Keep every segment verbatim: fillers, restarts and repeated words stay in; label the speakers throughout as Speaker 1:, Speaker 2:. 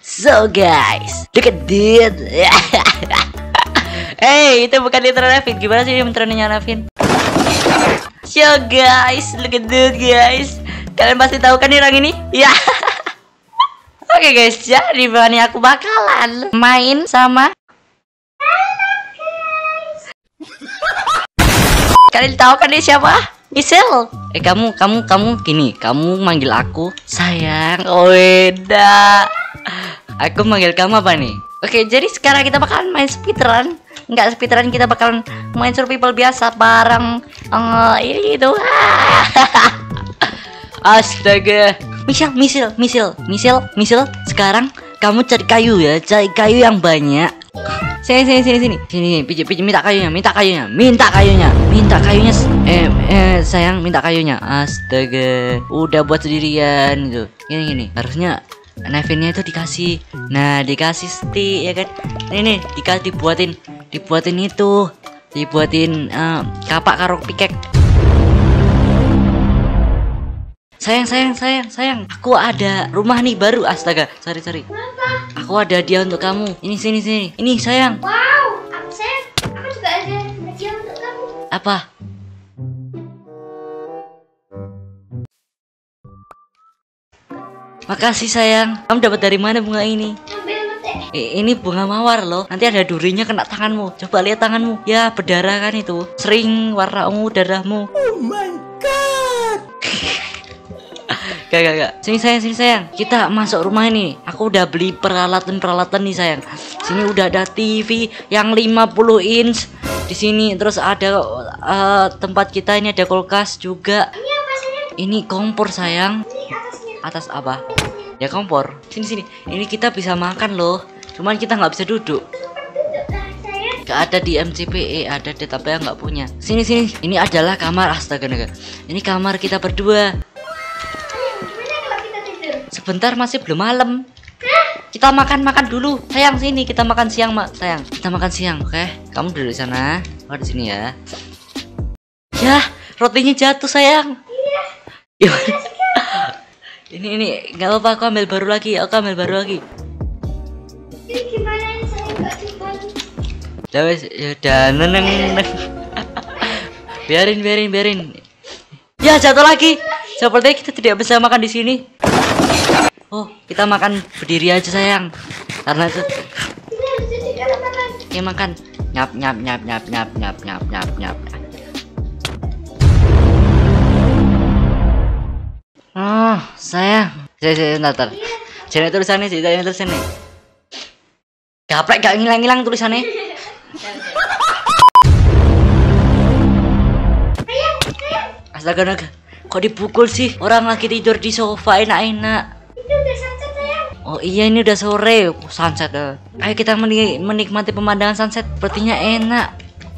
Speaker 1: So guys, look at this. Hey, itu bukan intro Navin. Gimana sih intronya Navin? So guys, look at this guys. Kalian pasti tahu kan orang ini? Ya. Oke guys, jadi bahannya aku bakalan main sama. Kalian tahu kan dia siapa? Michelle. Eh kamu, kamu, kamu gini, kamu manggil aku sayang. Oh beda. Aku manggil kamu apa nih? Oke, jadi sekarang kita bakalan main speedrun. Enggak speedrun, kita bakalan main survival biasa bareng uh, ini itu. Astaga. Michelle, Michelle, Michelle, Michelle, Michelle. Sekarang kamu cari kayu ya, cari kayu yang banyak. Sini, sini, sini, sini, sini, pijit, pijit, minta kayunya, minta kayunya, minta kayunya, minta kayunya. Eh, eh, sayang, minta kayunya. Astaga, udah buat sendirian gitu. Gini, gini. Harusnya Navinnya itu dikasih. Nah, dikasih stick ya kan. Ini nih, dikasih dibuatin, dibuatin itu, dibuatin uh, kapak karo pikek. Sayang, sayang, sayang, sayang. Aku ada rumah nih baru. Astaga, sorry, sorry.
Speaker 2: Kenapa?
Speaker 1: Aku ada hadiah untuk kamu. Ini, sini, sini. Ini sayang.
Speaker 2: Wow, aku sayang. Aku juga ada hadiah untuk kamu.
Speaker 1: Apa? Makasih sayang. Kamu dapat dari mana bunga ini?
Speaker 2: Ambil mete.
Speaker 1: Eh, ini bunga mawar loh. Nanti ada durinya kena tanganmu. Coba lihat tanganmu. Ya berdarah kan itu. Sering warna ungu darahmu.
Speaker 3: Oh my god.
Speaker 1: Gak, gak, gak. Sini sayang, sini sayang. Kita masuk rumah ini. Aku udah beli peralatan-peralatan nih sayang. Sini udah ada T V yang lima puluh inch. Di sini terus ada uh, tempat kita ini ada kulkas juga.
Speaker 2: Ini apa sayang?
Speaker 1: Ini kompor sayang.
Speaker 2: Ini atasnya.
Speaker 1: Atas apa? Ya kompor. Sini sini. Ini kita bisa makan loh. Cuman kita nggak bisa duduk.
Speaker 2: Tempat duduk lah sayang.
Speaker 1: Gak ada di M C P E, ada di tapi yang nggak punya. Sini sini. Ini adalah kamar. Astaga naga. Ini kamar kita berdua.
Speaker 2: Sayang, gimana kalau kita tidur?
Speaker 1: Sebentar masih belum malam.
Speaker 2: Hah?
Speaker 1: Kita makan makan dulu. Sayang sini kita makan siang mak. Sayang kita makan siang. Oke. Kamu duduk di sana. Aku di sini ya. Ya rotinya jatuh sayang.
Speaker 2: Iya.
Speaker 1: Ini ini nggak apa-apa. Aku ambil baru lagi. Aku ambil baru lagi.
Speaker 2: Ini gimana sayang nggak dipan?
Speaker 1: Ya wes, ya udah neneng neneng. Biarin biarin biarin. Ya jatuh lagi. Sepertinya kita tidak bisa makan di sini. Oh, kita makan berdiri aja sayang. Karena itu.
Speaker 2: Ini harus jadi kalau makan.
Speaker 1: Oke makan. Nyap nyap nyap nyap nyap nyap nyap nyap nyap. Oh, sayang. Saya saya bentar. Jangan tulisannya sih, jangan tulisannya. Gaplek gak ngilang-ngilang tulisannya.
Speaker 2: Sayang, sayang.
Speaker 1: Astaga naga. Kok dipukul sih? Orang lagi tidur di sofa enak-enak.
Speaker 2: Itu udah sunset sayang.
Speaker 1: Oh iya ini udah sore. Oh, sunset. eh. Ayo kita menik- menikmati pemandangan sunset. Sepertinya enak.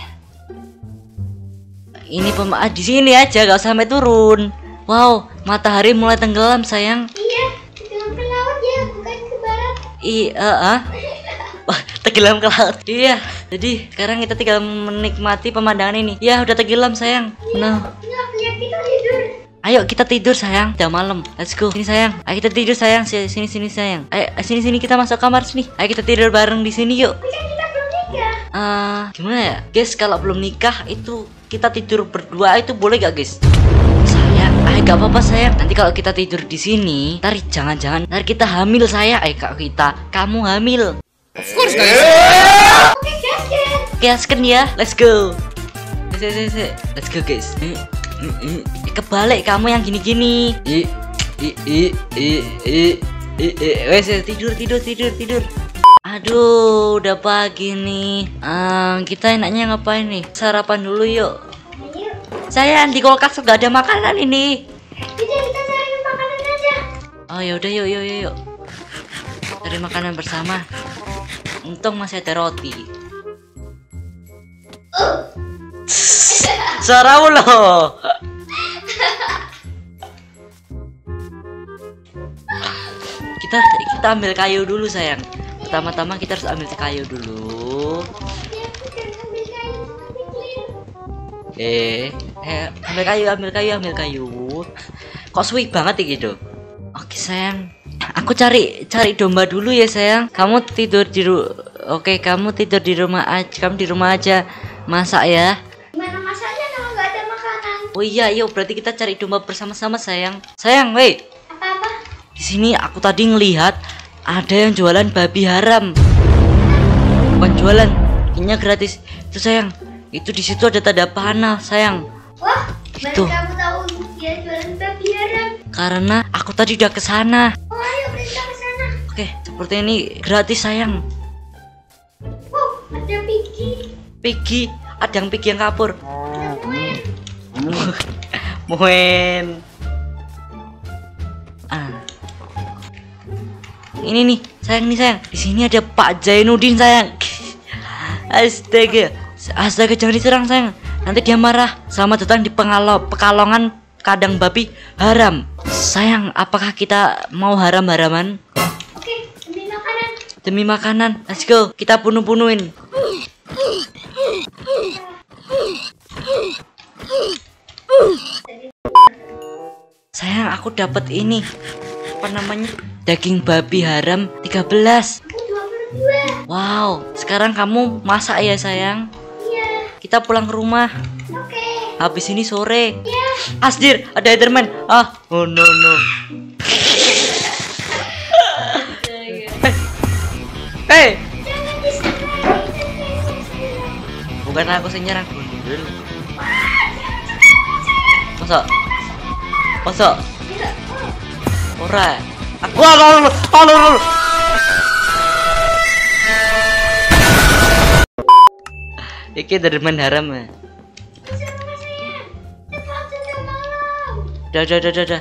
Speaker 1: Ini pem ah, di sini aja, gak usah sampai turun. Wow, matahari mulai tenggelam sayang.
Speaker 2: Iya, tenggelam ke laut ya, bukan ke barat.
Speaker 1: Iya, ah. Wah, tenggelam ke laut. Iya. Jadi sekarang kita tinggal menikmati pemandangan ini. Ya udah tenggelam sayang. Nah,
Speaker 2: Nggak lihat kita tidur.
Speaker 1: ayo kita tidur sayang. Udah malam. Let's go. Sini sayang. Ayo kita tidur sayang. Sini sini, sini sayang. Ayo sini sini kita masuk kamar sini. Ayo kita tidur bareng di sini yuk.
Speaker 2: Tapi kan kita belum nikah.
Speaker 1: Ah, gimana ya? Guys, kalau belum nikah itu kita tidur berdua itu boleh gak, guys? Sayang, ayo gak apa-apa sayang. Nanti kalau kita tidur di sini, ntar jangan-jangan ntar kita hamil sayang. Eh, kak kita, kamu hamil.
Speaker 3: Of course guys.
Speaker 2: Oke, gas gas.
Speaker 1: Gaskan ya, let's go. Se, se, se. Let's go guys. Eh, eh, eh. Kebalik kamu yang gini-gini. I, i, i, i, i, i, i. Wes tidur, tidur, tidur, tidur. Aduh, udah pagi nih. Ah, kita enaknya ngapain nih? Sarapan dulu yuk.
Speaker 2: Ayo,
Speaker 1: Sayang, di kulkas nggak ada makanan ini.
Speaker 2: kita kita cari makanan aja.
Speaker 1: Oh ya udah yuk yuk yuk yuk. Cari makanan bersama. Untung masih ada roti. Suaramu loh. Kita kita ambil kayu dulu sayang. Pertama-tama kita harus ambil kayu dulu.
Speaker 2: Ya, bukan ambil kayu, ambil clear.
Speaker 1: Eh, eh, ambil kayu, ambil kayu, ambil kayu. Kok suwi banget ya gitu? Oke sayang. aku cari cari domba dulu ya sayang. Kamu tidur di ru Oke, kamu tidur di rumah aja. Kamu di rumah aja. Masak ya.
Speaker 2: Gimana masaknya kalau nggak ada makanan?
Speaker 1: Oh iya, yuk berarti kita cari domba bersama-sama sayang. Sayang, weh.
Speaker 2: Apa-apa?
Speaker 1: Di sini aku tadi ngelihat ada yang jualan babi haram. Bukan jualan, ini gratis. Itu sayang. Itu di situ ada tanda panah sayang.
Speaker 2: Wah,
Speaker 1: Itu.
Speaker 2: baru kamu tahu dia jualan babi haram.
Speaker 1: Karena aku tadi udah ke sana.
Speaker 2: Oh, ayo kita ke sana.
Speaker 1: Oke, seperti ini gratis sayang.
Speaker 2: Oh, ada Piggy.
Speaker 1: Piggy, ada yang Piggy yang kabur.
Speaker 2: Ada Moen.
Speaker 1: Moen. Ah. Ini nih, sayang nih sayang. Di sini ada Pak Zainuddin sayang. Astaga. Astaga, jangan diserang sayang. Nanti dia marah. Selamat datang di pengalo Pekalongan kandang babi haram. Sayang, apakah kita mau haram-haraman?
Speaker 2: Oke, demi makanan.
Speaker 1: Demi makanan. Let's go. Kita bunuh-bunuhin. Sayang, aku dapat ini. Apa namanya? Daging babi haram tiga belas.
Speaker 2: Aku dua puluh dua.
Speaker 1: Wow, sekarang kamu masak ya sayang?
Speaker 2: Iya.
Speaker 1: Kita pulang ke rumah.
Speaker 2: Oke.
Speaker 1: Habis ini sore.
Speaker 2: Iya.
Speaker 1: Asdir, ada Enderman. Ah, oh no no. Hey,
Speaker 2: Jangan diserang.
Speaker 1: bukan aku sih nyerang gundul. Masa? Masa?
Speaker 2: Tidak. Oh.
Speaker 1: Ora. Aku alo alo alo. Iki Enderman haram ya.
Speaker 2: Sama saya. Cepat sudah malam.
Speaker 1: Dah dah dah dah dah.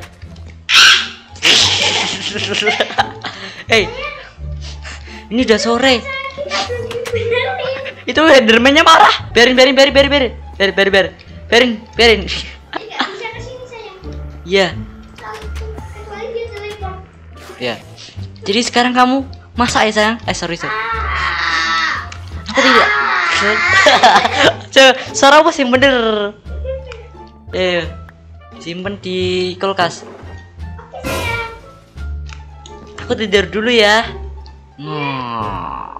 Speaker 1: Hey, ini udah sore.
Speaker 2: Kita belum dibenerin.
Speaker 1: Itu Enderman-nya marah. Biarin biarin biarin biarin biarin biarin biarin biarin biarin biarin.
Speaker 2: Tidak bisa kesini sayang.
Speaker 1: Iya,
Speaker 2: Kecuali dia teleport.
Speaker 1: ya. Jadi sekarang kamu masak ya sayang? Eh sorry sorry.
Speaker 2: Ah.
Speaker 1: Aku tidak. Coba suara apa sih yang bener? Eh, simpen di kulkas.
Speaker 2: Oke sayang.
Speaker 1: Aku tidur dulu ya. Hmm.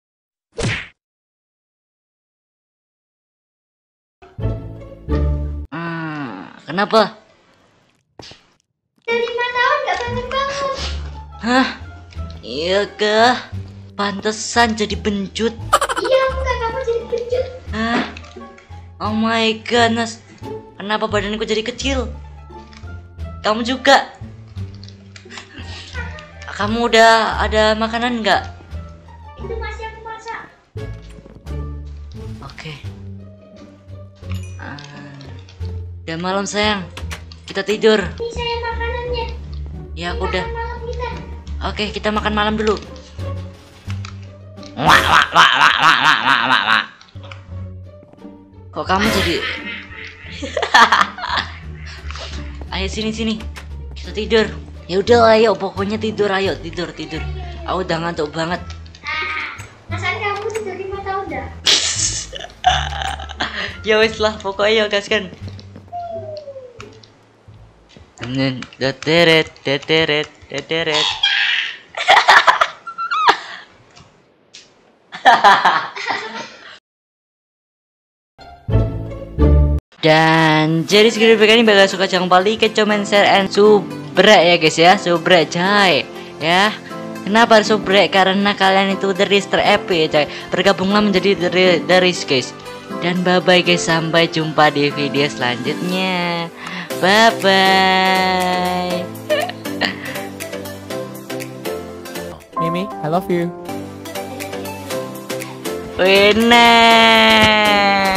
Speaker 1: Hmm, kenapa?
Speaker 2: Dari lima tahun nggak bangun-bangun.
Speaker 1: Hah? Iya kah? Pantesan jadi pencut.
Speaker 2: Iya, muka kamu jadi pencut.
Speaker 1: Hah? Oh my goodness. Kenapa badanku jadi kecil? Kamu juga? Kamu udah ada makanan nggak?
Speaker 2: Itu masih aku masak.
Speaker 1: Oke. Ah, udah malam sayang. Kita tidur.
Speaker 2: Ini saya makanannya.
Speaker 1: Ya aku udah.
Speaker 2: Makan malam kita.
Speaker 1: Oke, kita makan malam dulu. Wah, wah, wah, wah, wah, wah, wah, wah, wah. Kok kamu jadi? Ayo sini sini. Kita tidur. Ya udah ayo, pokoknya tidur ayo, tidur tidur. Aku udah ngantuk banget.
Speaker 2: Ah, perasaan kamu sudah lima tahun dah.
Speaker 1: Ya wes lah, pokoknya gaskan. Temen, deteret, deteret, deteret. Dan jadi segitu video ini, bagi suka jangan lupa like, comment, share, and subrek ya guys ya, subrek coy ya. Kenapa harus subrek? Karena kalian itu the risk ter-epic ya coy. Bergabunglah menjadi the, the risk guys. Dan bye bye guys, sampai jumpa di video selanjutnya. Bye bye.
Speaker 3: Mimi, I love you.
Speaker 1: Wena.